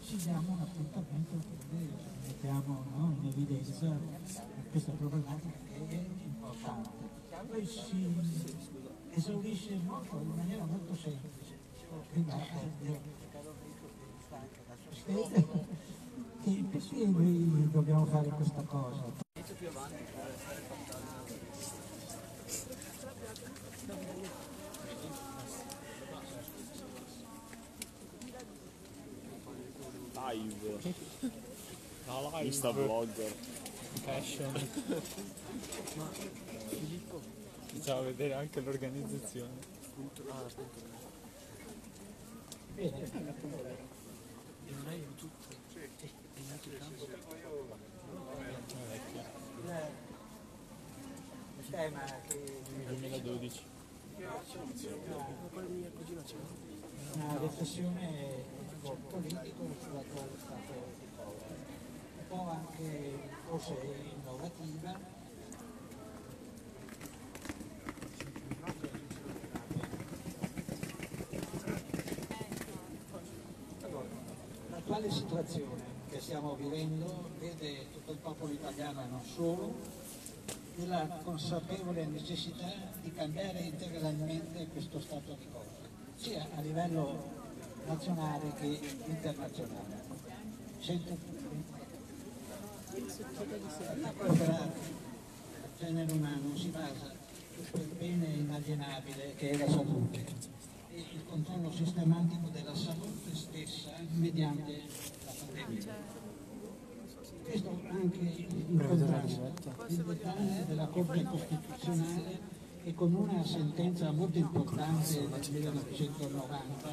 ci diamo un appuntamento, quindi mettiamo, no, in evidenza questa problematica che è importante. Poi si esaurisce molto, in maniera molto semplice. Prima che perché noi dobbiamo fare questa cosa? Live. No, live. Insta blogger. Fashion. Ma Filippo facciamo vedere anche l'organizzazione. Bene. Non hai tutto. È nato il campo. Il tema che 2012. una riflessione politico sull'attuale stato di cose, un po' anche forse innovativa. Allora, l'attuale situazione che stiamo vivendo vede tutto il popolo italiano e non solo nella consapevole necessità di cambiare integralmente questo stato di cose, sia a livello nazionale che internazionale. Il genere umano si basa su quel bene inalienabile che è la salute e il controllo sistematico della salute stessa mediante la pandemia. Questo anche in contrasto il dettaglio della Corte Costituzionale e con una sentenza molto importante del 1990,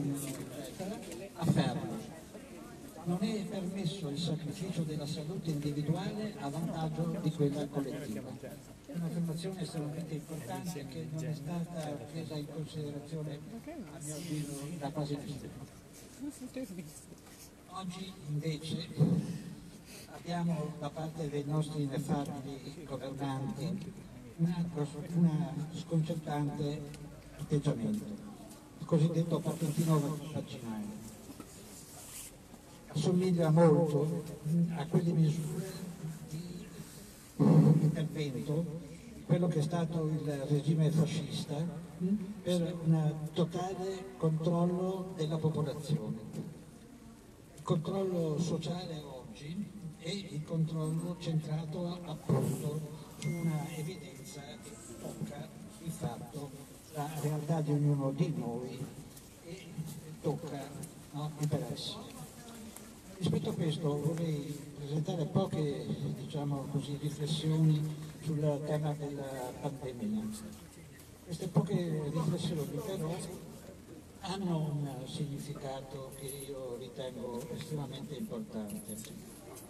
afferma: non è permesso il sacrificio della salute individuale a vantaggio di quella collettiva. È un'affermazione estremamente importante che non è stata presa in considerazione, a mio avviso, da quasi nessuno. Oggi invece abbiamo da parte dei nostri ineffabili governanti una sconcertante atteggiamento, il cosiddetto patentino vaccinale. Assomiglia molto a quelle misure di intervento, quello che è stato il regime fascista, per un totale controllo della popolazione. Il controllo sociale oggi è il controllo centrato appunto su una evidenza che tocca il fatto, la realtà di ognuno di noi e tocca, no, interessi. Rispetto a questo vorrei presentare poche, diciamo così, riflessioni sul tema della pandemia. Queste poche riflessioni però hanno un significato che io ritengo estremamente importante.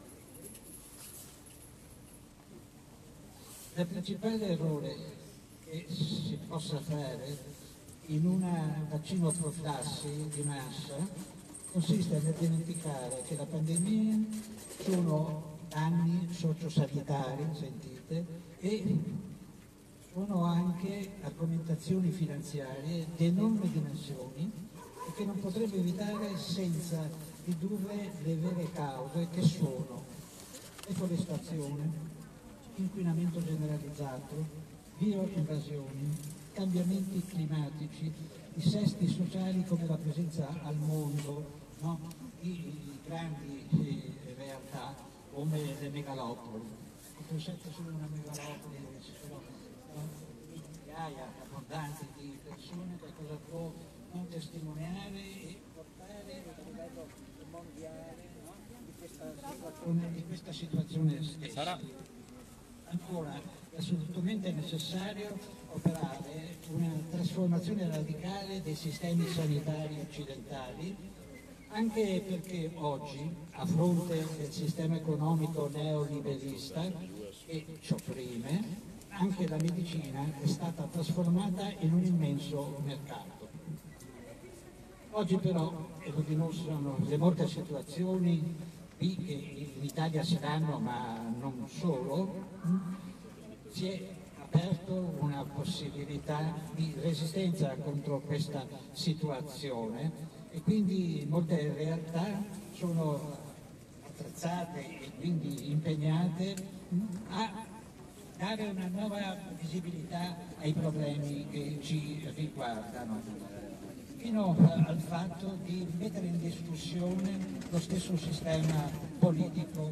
Il principale errore che si possa fare in una vaccinoprofilassi di massa consiste nel dimenticare che la pandemia sono danni sociosanitari, sentite, e sono anche argomentazioni finanziarie di enormi dimensioni e che non potrebbe evitare senza ridurre le vere cause che sono deforestazione, inquinamento generalizzato, bioinvasioni, cambiamenti climatici, dissesti sociali come la presenza al mondo, no, di grandi realtà come le megalopoli. Pensate solo a una megalopoli dove ci sono migliaia abbondanti di persone, che cosa può non testimoniare e portare a livello mondiale, no, di questa situazione stessa. Ancora, è assolutamente necessario operare una trasformazione radicale dei sistemi sanitari occidentali, anche perché oggi, a fronte del sistema economico neoliberista che ci opprime, anche la medicina è stata trasformata in un immenso mercato. Oggi però, e lo dimostrano le molte situazioni che in Italia si danno, ma non solo, si è aperto una possibilità di resistenza contro questa situazione e quindi molte realtà sono attrezzate e quindi impegnate a dare una nuova visibilità ai problemi che ci riguardano, fino al fatto di mettere in discussione lo stesso sistema politico.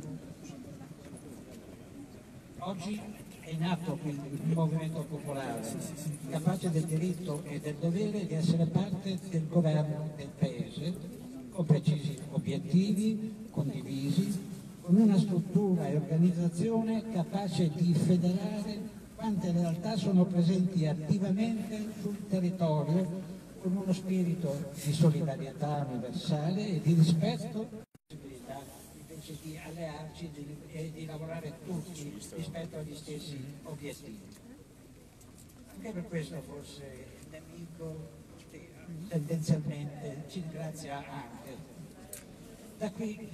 Oggi è nato quindi un movimento popolare capace del diritto e del dovere di essere parte del governo del Paese, con precisi obiettivi condivisi, con una struttura e organizzazione capace di federare quante realtà sono presenti attivamente sul territorio, con uno spirito di solidarietà universale e di rispetto, invece di allearci e di lavorare tutti rispetto agli stessi obiettivi. Anche per questo forse il nemico tendenzialmente ci ringrazia anche. Da qui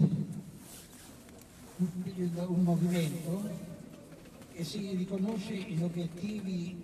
un movimento che si riconosce in obiettivi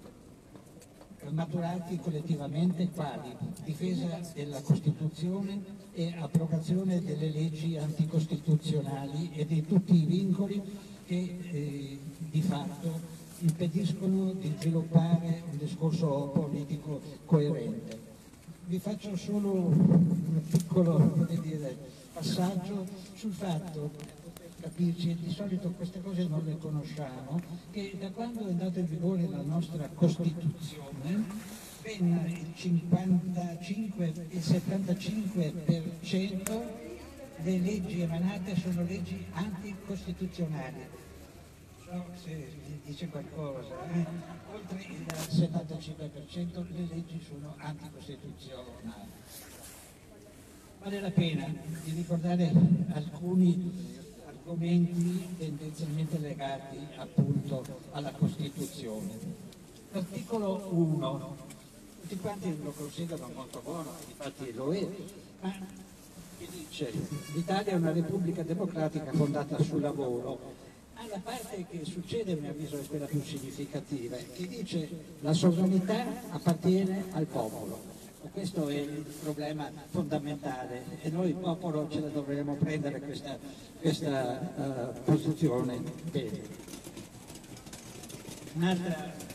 maturati collettivamente quali difesa della Costituzione e abrogazione delle leggi anticostituzionali e di tutti i vincoli che di fatto impediscono di sviluppare un discorso politico coerente. Vi faccio solo un piccolo passaggio sul fatto, capirci, di solito queste cose non le conosciamo, che da quando è entrata in vigore la nostra Costituzione, ben il 55 e il 75% delle leggi emanate sono leggi anticostituzionali. Non so se vi dice qualcosa, oltre il 75% le leggi sono anticostituzionali. Vale la pena di ricordare alcuni argomenti tendenzialmente legati appunto alla Costituzione. L'articolo 1, tutti quanti lo considerano molto buono, infatti lo è, ma che dice l'Italia è una repubblica democratica fondata sul lavoro. La parte che succede, a mio avviso, è quella più significativa, che dice la sovranità appartiene al popolo. Questo è il problema fondamentale e noi popolo ce la dovremmo prendere questa posizione bene. Un altro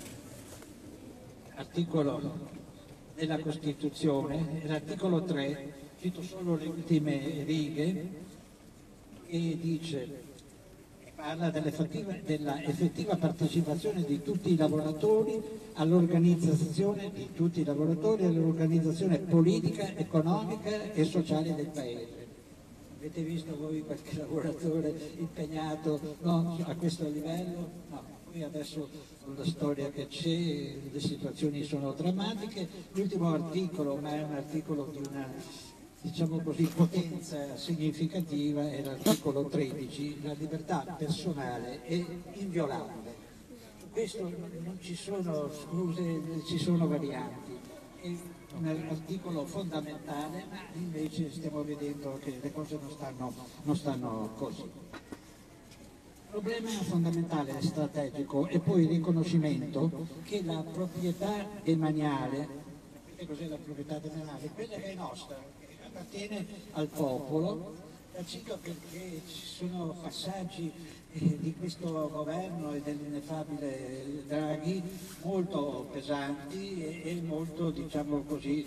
articolo della Costituzione è l'articolo 3, cito solo le ultime righe, che dice, parla della effettiva partecipazione di tutti i lavoratori all'organizzazione di tutti i lavoratori all'organizzazione politica, economica e sociale del Paese. Avete visto voi qualche lavoratore impegnato a questo livello? No, qui adesso con la storia che c'è le situazioni sono drammatiche. L'ultimo articolo, ma è un articolo di una, diciamo così, potenza significativa, è l'articolo 13, la libertà personale è inviolabile. Su questo non ci sono scuse, ci sono varianti. È un articolo fondamentale, ma invece stiamo vedendo che le cose non stanno così. Il problema fondamentale e strategico è poi il riconoscimento che la proprietà demaniale, sapete cos'è la proprietà demaniale? Quella che è nostra, appartiene al popolo. La cito perché ci sono passaggi di questo governo e dell'ineffabile Draghi molto pesanti e molto, diciamo così,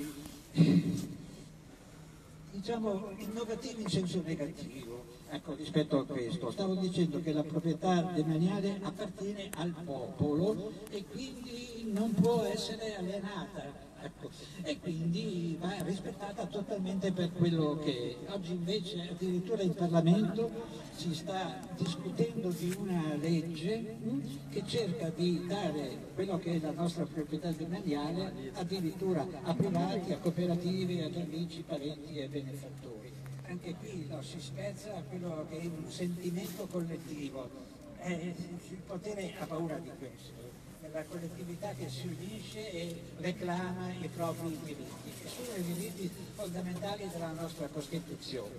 innovativi in senso negativo. Ecco, rispetto a questo, stavo dicendo che la proprietà demaniale appartiene al popolo e quindi non può essere alienata. Ecco, e quindi va rispettata totalmente per quello che è. Oggi invece addirittura in Parlamento si sta discutendo di una legge che cerca di dare quello che è la nostra proprietà demaniale addirittura a privati, a cooperative, agli amici, parenti e benefattori. Anche qui si spezza a quello che è un sentimento collettivo. Il potere ha paura di questo. La collettività che si unisce e reclama i propri diritti, che sono i diritti fondamentali della nostra Costituzione.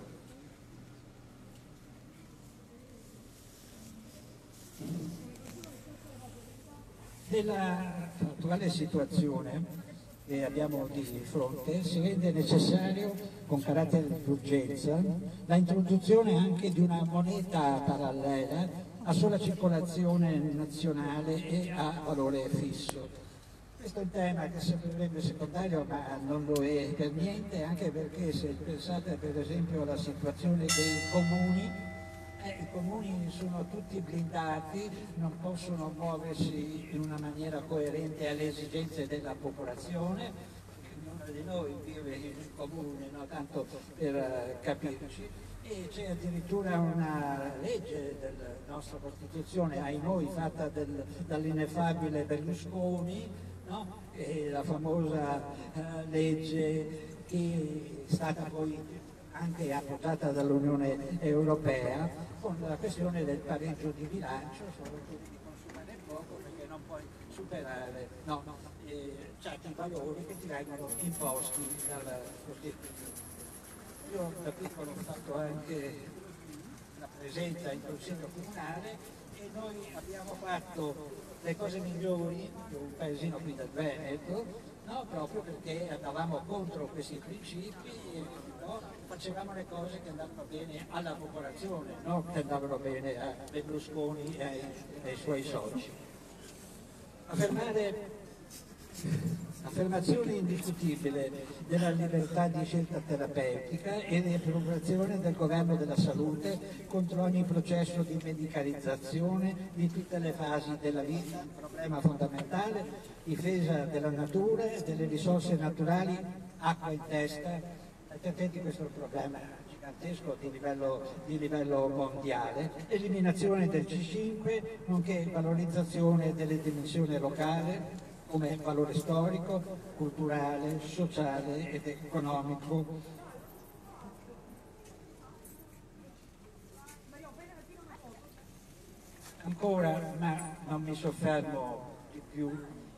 Nella attuale situazione che abbiamo di fronte, si rende necessario, con carattere di urgenza, la introduzione anche di una moneta parallela a sola circolazione nazionale e a valore fisso. Questo è un tema che sembrerebbe secondario, ma non lo è per niente, anche perché se pensate per esempio alla situazione dei comuni, i comuni sono tutti blindati, non possono muoversi in una maniera coerente alle esigenze della popolazione. Ognuno di noi vive in un comune, no? Tanto per capirci, e c'è addirittura una legge della nostra Costituzione, ai noi, fatta dall'ineffabile Berlusconi, no? La famosa legge che è stata poi anche appoggiata dall'Unione Europea, con la questione del pareggio di bilancio, solo tu devi consumare poco perché non puoi superare certi valori che ti vengono imposti dalla Costituzione. Io da piccolo ho fatto anche la presenza in consiglio comunale e noi abbiamo fatto le cose migliori in un paesino qui del Veneto, no? Proprio perché andavamo contro questi principi e no? Facevamo le cose che andavano bene alla popolazione, no? Che andavano bene a Berlusconi e ai suoi soci. Affermazione indiscutibile della libertà di scelta terapeutica e riappropriazione del governo della salute contro ogni processo di medicalizzazione di tutte le fasi della vita, un problema fondamentale, difesa della natura e delle risorse naturali, acqua in testa. Attenti, questo è un problema gigantesco di livello mondiale, eliminazione del C5, nonché valorizzazione delle dimensioni locali come valore storico, culturale, sociale ed economico. Ancora, ma non mi soffermo di più,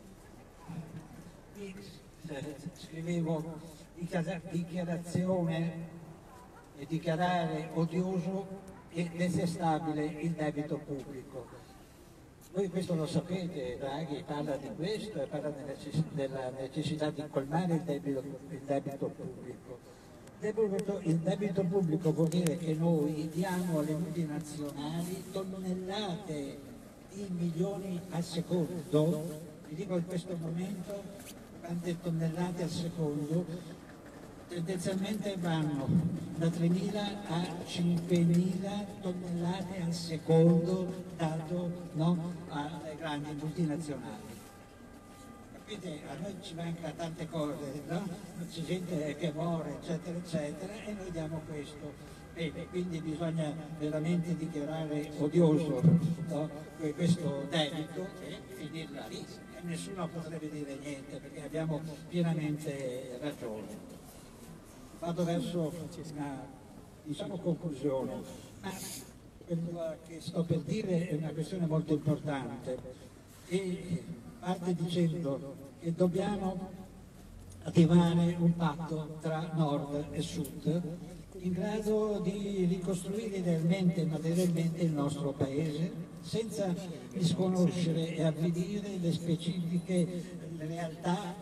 scrivevo dichiarazione e dichiarare odioso e detestabile il debito pubblico. Voi questo lo sapete, Draghi parla di questo e parla della necessità di colmare il debito pubblico. Il debito pubblico vuol dire che noi diamo alle multinazionali tonnellate di milioni al secondo, vi dico in questo momento quante tonnellate al secondo, tendenzialmente vanno da 3.000 a 5.000 tonnellate al secondo dato alle grandi multinazionali. Capite? A noi ci manca tante cose, no? C'è gente che muore, eccetera, eccetera, e noi diamo questo. Bene, quindi bisogna veramente dichiarare odioso, no? Questo debito e finirla lì. E nessuno potrebbe dire niente perché abbiamo pienamente ragione. Vado verso una conclusione, ma quello che sto per dire è una questione molto importante e parte dicendo che dobbiamo attivare un patto tra nord e sud in grado di ricostruire idealmente e materialmente il nostro paese senza misconoscere e avvilire le specifiche realtà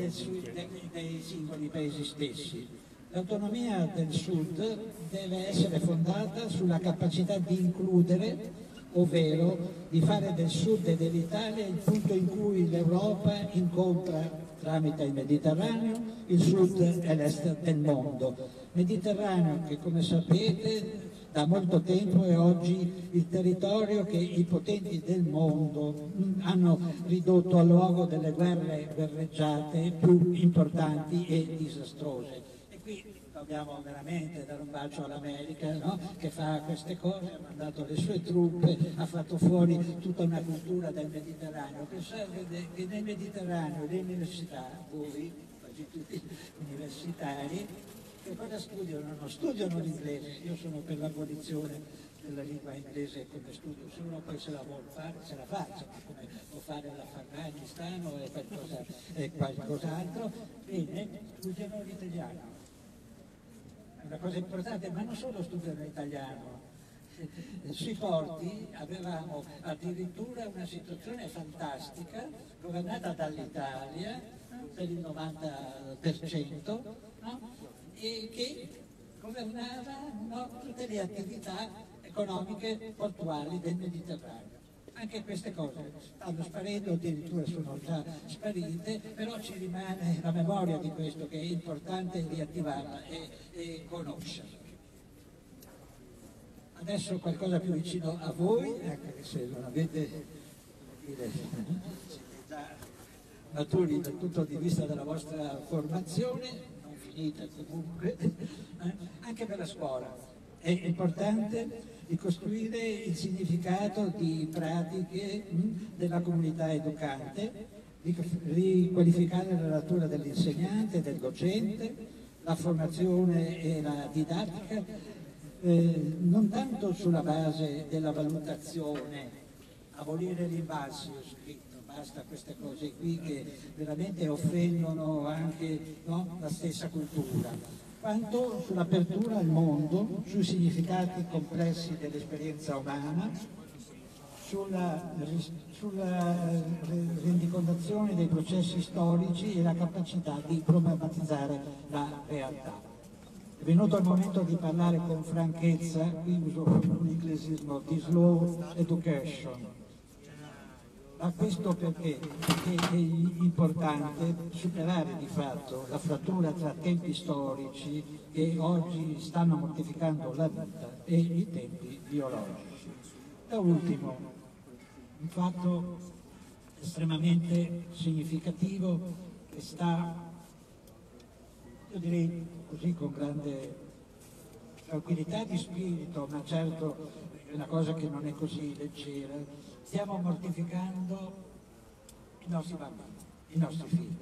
dei singoli paesi stessi. L'autonomia del Sud deve essere fondata sulla capacità di includere, ovvero di fare del Sud e dell'Italia il punto in cui l'Europa incontra tramite il Mediterraneo il Sud e l'Est del mondo. Mediterraneo che, come sapete, da molto tempo è oggi il territorio che i potenti del mondo hanno ridotto a luogo delle guerre guerreggiate più importanti e disastrose. Qui dobbiamo veramente dare un bacio all'America, no? Che fa queste cose, ha mandato le sue truppe, ha fatto fuori tutta una cultura del Mediterraneo. Pensate che nel Mediterraneo le università, voi, quasi tutti universitari, che cosa studiano? Non studiano l'inglese, io sono per l'abolizione della lingua inglese come studio, se uno poi se la vuole fare, se la faccia, come può fare l'Afghanistan o qualcos'altro, bene, studiano l'italiano. Una cosa importante, ma non solo studiano l'italiano, Sui porti avevamo addirittura una situazione fantastica, governata dall'Italia per il 90%, no? E che governava, no, tutte le attività economiche portuali del Mediterraneo. Anche queste cose stanno sparendo, addirittura sono già sparite, però ci rimane la memoria di questo che è importante riattivarla e conoscerla. Adesso qualcosa più vicino a voi, anche se non avete, siete già maturi dal punto di vista della vostra formazione, non finita comunque, anche per la scuola. È importante ricostruire il significato di pratiche della comunità educante, riqualificare la natura dell'insegnante, del docente, la formazione e la didattica, non tanto sulla base della valutazione, abolire l'INVALSI, ho scritto, basta queste cose qui che veramente offendono anche, no, la stessa cultura, quanto sull'apertura al mondo, sui significati complessi dell'esperienza umana, sulla rendicontazione dei processi storici e la capacità di problematizzare la realtà. È venuto il momento di parlare con franchezza, qui uso un inglesismo, di slow education. Ma questo perché? Perché è importante superare di fatto la frattura tra tempi storici che oggi stanno mortificando la vita e i tempi biologici. Da ultimo, un fatto estremamente significativo che sta, io direi così con grande tranquillità di spirito, ma certo è una cosa che non è così leggera, stiamo mortificando i nostri bambini, i nostri figli.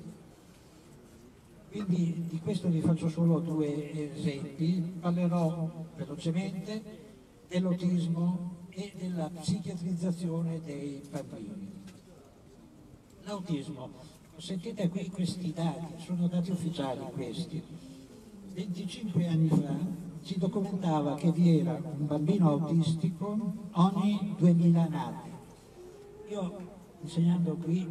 Quindi di questo vi faccio solo due esempi, parlerò velocemente dell'autismo e della psichiatrizzazione dei bambini. L'autismo, sentite qui questi dati, sono dati ufficiali questi. 25 anni fa si documentava che vi era un bambino autistico ogni 2000 nati. Io, insegnando qui,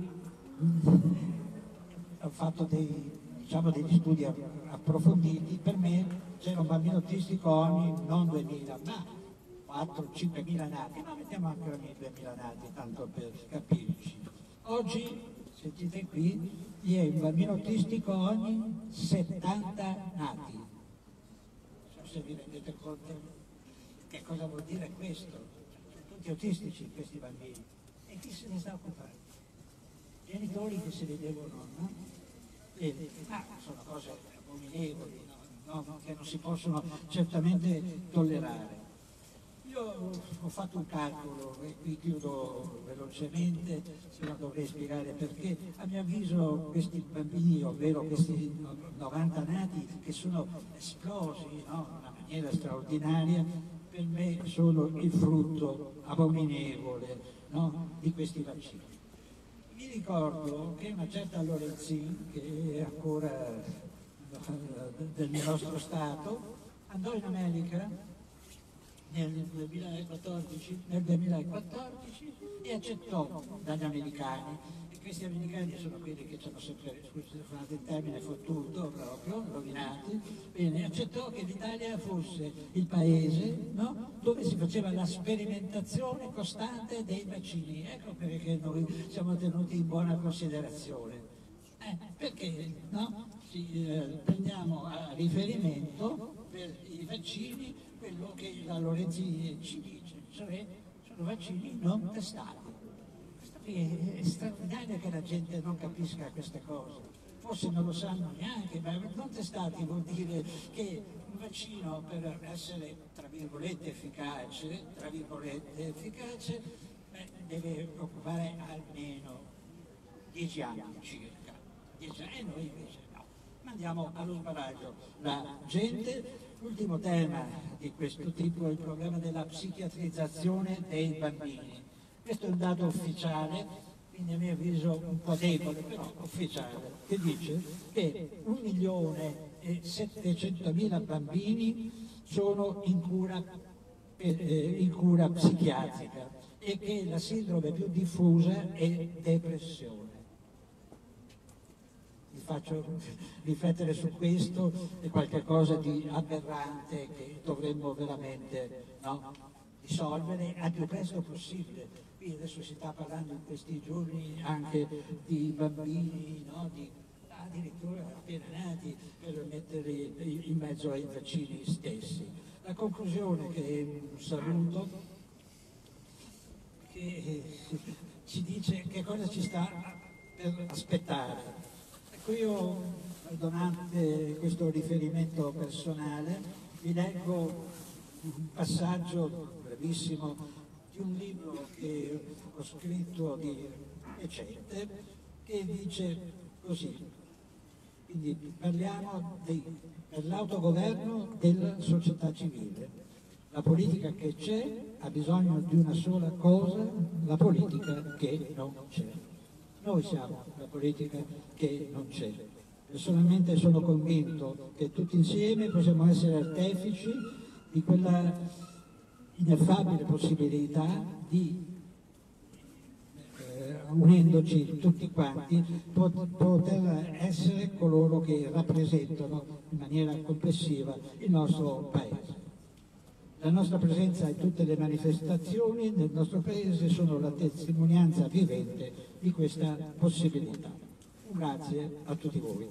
ho fatto degli studi approfonditi. Per me c'era un bambino autistico ogni non 2000, ma 4-5 mila nati, ma mettiamo anche ogni 2000 nati, tanto per capirci. Oggi, sentite qui, vi è un bambino autistico ogni 70 nati. Non so se vi rendete conto che cosa vuol dire questo. Sono tutti autistici questi bambini. E chi se ne sta occupando? Genitori che se ne devono, no? Sono cose abominevoli, no? Che non si possono certamente tollerare. Io ho fatto un calcolo e qui chiudo velocemente, se no dovrei spiegare perché. A mio avviso questi bambini, ovvero questi 90 nati che sono esplosi, no? In una maniera straordinaria, per me sono il frutto abominevole, no? Di questi vaccini. Mi ricordo che una certa Lorenzin, che è ancora del nostro Stato, andò in America nel 2014 e accettò dagli americani, e questi americani sono quelli che ci hanno sempre, scusate il termine, fottuto proprio, rovinati, bene, accettò che l'Italia fosse il paese, no? Dove si faceva la sperimentazione costante dei vaccini. Ecco perché noi siamo tenuti in buona considerazione. Perché, no? Prendiamo a riferimento per i vaccini quello che la Lorenzin ci dice, cioè sono vaccini non testati. È straordinario che la gente non capisca queste cose, forse non lo sanno neanche, ma non testati vuol dire che un vaccino per essere tra virgolette efficace, deve occupare almeno 10 anni circa, 10 anni, e noi invece no, mandiamo allo sbaraglio la gente. L'ultimo tema di questo tipo è il problema della psichiatrizzazione dei bambini. Questo è un dato ufficiale, quindi a mio avviso un po' debole, però ufficiale, che dice che 1.700.000 bambini sono in cura in cura psichiatrica e che la sindrome più diffusa è depressione. Vi faccio riflettere su questo, è qualcosa di aberrante che dovremmo veramente, no, risolvere al più presto possibile. Qui adesso si sta parlando in questi giorni anche di bambini, no, addirittura appena nati, per metterli in mezzo ai vaccini stessi. La conclusione, che è un saluto, che ci dice che cosa ci sta per aspettare. Ecco, io, donante questo riferimento personale, vi leggo un passaggio brevissimo di un libro che ho scritto di recente, che dice così. Quindi parliamo dell'autogoverno della società civile. La politica che c'è ha bisogno di una sola cosa, la politica che non c'è. Noi siamo la politica che non c'è. Personalmente sono convinto che tutti insieme possiamo essere artefici di quella ineffabile possibilità di, unendoci tutti quanti, poter essere coloro che rappresentano in maniera complessiva il nostro Paese. La nostra presenza in tutte le manifestazioni del nostro Paese sono la testimonianza vivente di questa possibilità. Un grazie a tutti voi.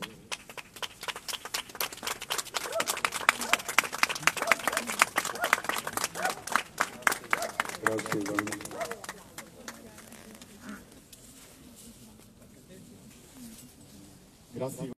Grazie Ivano. Grazie.